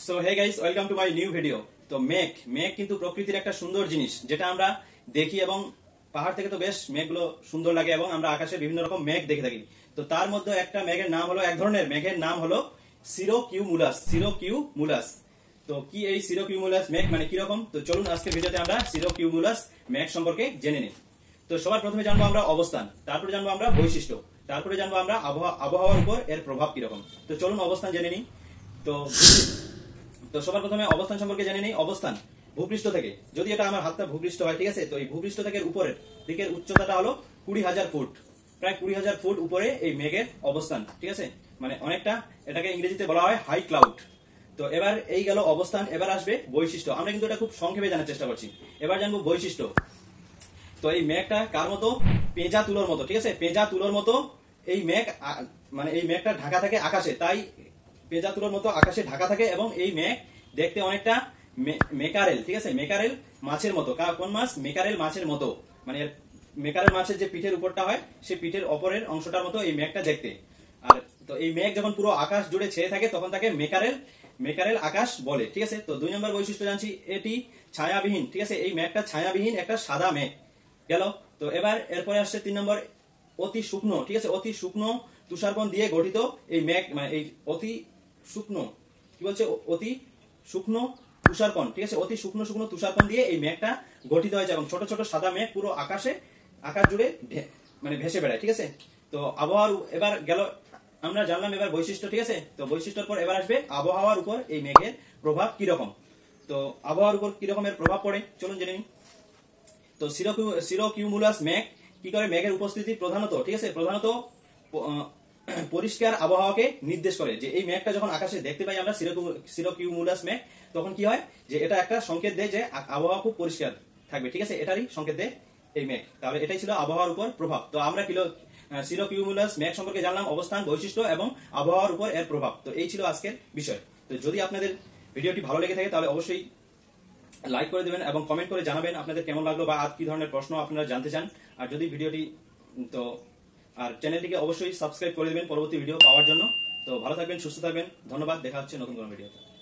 So hey guys, welcome to my new video. তো মেঘ মেঘ কিন্তু প্রকৃতির একটা সুন্দর জিনিস, যেটা আমরা দেখি এবং পাহাড় থেকে তো বেশ মেঘগুলো সুন্দর লাগে এবং আমরা আকাশে বিভিন্ন রকম মেঘ দেখে থাকি। তো তার মধ্যে একটা মেঘের নাম হলো, এক ধরনের মেঘের নাম হলো সিরোকিউমুলাস। সিরোকিউমুলাস। তো কি এই সিরোকিউমুলাস মেঘ মানে কিরকম, তো চলুন আজকের ভিডিওতে আমরা সিরোকিউমুলাস মেঘ সম্পর্কে জেনে নিই। তো সবার প্রথমে জানবো আমরা অবস্থান, তারপরে জানবো আমরা বৈশিষ্ট্য, তারপরে জানবো আমরা আবহাওয়ার উপর এর প্রভাব কিরকম। তো চলুন অবস্থান জেনে নিই। তো তো সবার প্রথমে অবস্থান সম্পর্কে জেনে নিই। অবস্থান ভূপৃষ্ঠ থেকে, যদি এটা আমার হাতটা ভূপৃষ্ঠ হয়, ঠিক আছে, তো এই ভূপৃষ্ঠ থেকে উপরের দিকের উচ্চতাটা হলো 20,000 ফুট, প্রায় 20,000 ফুট উপরে এই মেঘের অবস্থান, ঠিক আছে, মানে অনেকটা, এটাকে ইংরেজিতে বলা হয় হাই ক্লাউড। তো এবার এই গেল অবস্থান, এবার আসবে বৈশিষ্ট্য। আমরা কিন্তু এটা খুব সংক্ষেপে জানার চেষ্টা করছি, এবার জানবো বৈশিষ্ট্য। তো এই মেঘটা কার মতো? পেঁজা তুলোর মতো, ঠিক আছে, পেঁজা তুলোর মতো এই মেঘ, মানে এই মেঘটা ঢাকা থাকে আকাশে, তাই পেঁজা তুলোর মতো আকাশে ঢাকা থাকে। এবং এই মেঘ দেখতে অনেকটা মেকারেল, ঠিক আছে, মেকারেল মাছের মতো। কোন মাছ? মেকারেল মাছের মতো, মানে মেকারেল মাছের যে পিঠের উপরটা হয়, সেই পিঠের অপরের অংশটার মতো এই মেঘটা দেখতে। আর তো এই মেঘ যখন পুরো আকাশ জুড়ে ছেয়ে থাকে তখন তাকে মেকারেল মেকারেল আকাশ বলে, ঠিক আছে। তো 2 নম্বর বৈশিষ্ট্য জানছি, এটি ছায়াবিহীন, ঠিক আছে, এই মেঘটা ছায়াবিহীন একটা সাদা মেঘ গেল। তো এবার এরপরে আসছে 3 নম্বর, অতি শুকনো, ঠিক আছে, অতি শুকনো তুষারকণ দিয়ে গঠিত এই মেঘ, মানে এই অতি শুকনো, কি বলছে, অতি শুকনো তুষারকণ, ঠিক আছে, অতি শুকনো শুকনো তুষারকণ দিয়ে এই মেঘটা গঠিত হয়েছে এবং ছোট ছোট সাদা মেঘ পুরো আকাশ জুড়ে মানে ভেসে বেড়ায়, ঠিক আছে। তো আবহাওয়ার এবার গেল, আমরা জানলাম এবার বৈশিষ্ট্য, ঠিক আছে। তো বৈশিষ্ট্যের পর এবার আসবে আবহাওয়ার উপর এই মেঘের প্রভাব কিরকম। তো আবহাওয়ার উপর কিরকম এর প্রভাব পড়ে চলুন জেনে নিই। তো সিরোকিউমুলাস মেঘ কি করে? মেঘের উপস্থিতি প্রধানত, ঠিক আছে, প্রধানত পরিষ্কার আবহাওয়াকে নির্দেশ করে। যে এই মেঘটা যখন আকাশে দেখতে পাই আমরা, সিরোকিউমুলাস মেঘ, তখন কি হয় যে এটা একটা সংকেত দেয় যে আবহাওয়া খুব পরিষ্কার থাকবে, ঠিক আছে, এটারই সংকেত দেয় এই মেঘ। তাহলে এটাই ছিল আবহাওয়ার উপর প্রভাব। তো আমরা সিরোকিউমুলাস মেঘ সম্পর্কে জানলাম, অবস্থান, বৈশিষ্ট্য এবং আবহাওয়ার উপর এর প্রভাব। তো এই ছিল আজকের বিষয়। তো যদি আপনাদের ভিডিওটি ভালো লেগে থাকে তাহলে অবশ্যই লাইক করে দেবেন এবং কমেন্ট করে জানাবেন আপনাদের কেমন লাগলো বা আর কি ধরনের প্রশ্ন আপনারা জানতে চান। আর যদি ভিডিওটি তো আর চ্যানেলটিকে অবশ্যই সাবস্ক্রাইব করে দেবেন পরবর্তী ভিডিও পাওয়ার জন্য। তো ভালো থাকবেন, সুস্থ থাকবেন, ধন্যবাদ, দেখা হচ্ছে নতুন কোনো ভিডিওতে।